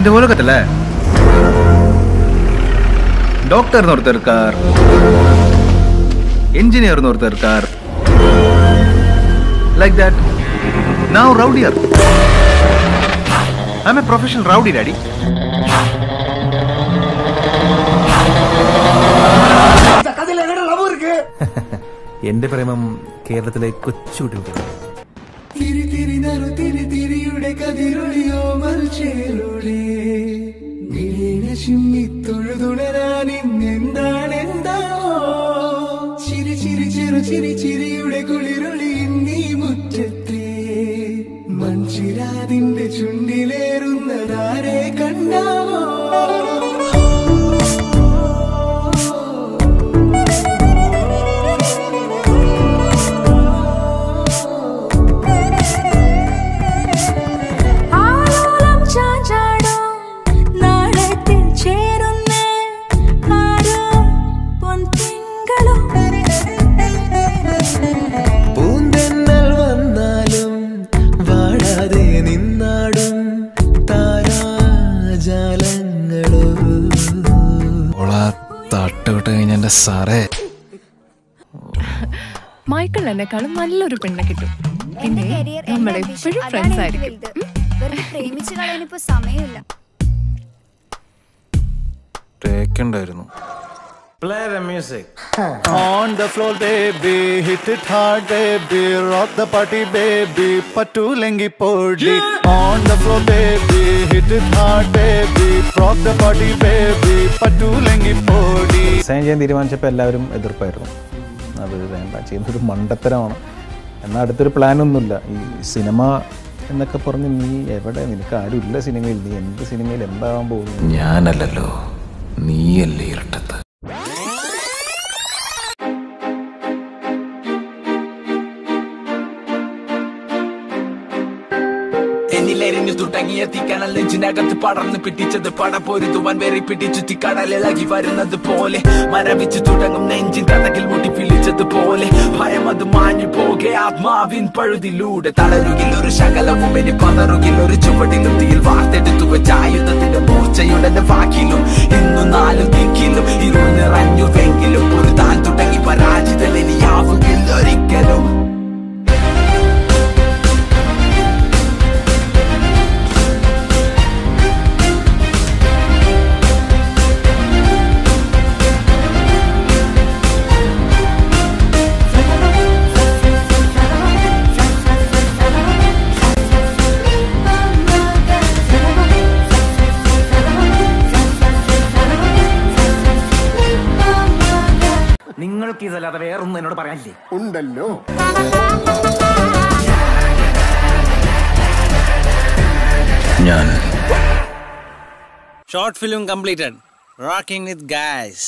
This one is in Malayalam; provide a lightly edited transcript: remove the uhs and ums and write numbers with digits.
இந்த உலகத்துல டாக்டர்னு ஒருத்தர் இருக்கார், என்ஜினியர்னு ஒருத்தர் இருக்கார். Like that now rowdier. I'm a professional rowdy, daddy. എന്റെ പ്രേമം കേരളത്തിലെ കൊച്ചുകുട്ടികൾക്ക്. മൺചിരാതിന്റെ ചുണ്ടിലേറുന്നതാരെ കണ്ടാവോ? മൈക്കിൾ എന്നെക്കാളും നല്ലൊരു പെണ്ണെ കിട്ടും. പിന്നെ നമ്മൾ എപ്പോഴും ഫ്രണ്ട്സ് ആയിരിക്കും. പ്രേമിച്ചു കളയാനിപ്പോ സമയമില്ല. Play the music. On the floor, baby, hit it hard, baby, rock the party, baby, pattu lengi podi. On the floor, baby, hit it hard, baby, rock the party, baby, pattu lengi podi. Sign ചെയ്യാൻ തീരുമാനിച്ചപ്പോൾ എല്ലാവരും എതിർപ്പായിരുന്നു. അത് വേണ്ട, ചെയ്യുന്നൊരു മണ്ടത്തരമാണ്. എന്നാൽ അടുത്തൊരു പ്ലാനൊന്നുമില്ല. ഈ സിനിമ എന്നൊക്കെ പറഞ്ഞ് നീ എവിടെ, നിനക്ക് ആരുമില്ല സിനിമയിൽ, നീ എന്ത് സിനിമയിൽ എന്താകാൻ പോകുന്നു? ഞാനല്ലല്ലോ, നീയല്ലേ ഇരട്ടത്ത്. എന്നിലെരിഞ്ഞു തുടങ്ങിയ തീക്കനൽ നെഞ്ചിനകത്ത് പടർന്ന് പിടിച്ചത് പട പൊരുതുവാൻ വേറി പിടിച്ചു തീക്കടലിളകി വരുന്നത് പോലെ മരവിച്ചു തുടങ്ങും നെഞ്ചിൻ കഥകിൽ മുടി പിളിച്ചതുപോലെ ഭയം അത് മാഞ്ഞു പോകെ ആത്മാവിൻ പഴുതിലൂടെ തളരുകിൽ ഒരു ശകലവും ഇനി പതറുകിൽ ഒരു ചുവടിലും തീയിൽ വാർത്തെടുത്തു വെച്ച ആയുധത്തിന്റെ മൂർച്ചയുടെ വാക്കിലും ഇന്നു നാലും ദിക്കിലും ഇരുൾ നിറഞ്ഞുവെങ്കിലും ഒരു താൻ തുടങ്ങി പരാജിതൻ ഇനിയാവുകിൽ ഒരിക്കലും. നിങ്ങൾക്ക് ഇതല്ലാതെ വേറൊന്നും എന്നോട് പറയാനില്ലേ? ഉണ്ടല്ലോ. ഞാൻ Short film completed. Rocking with guys.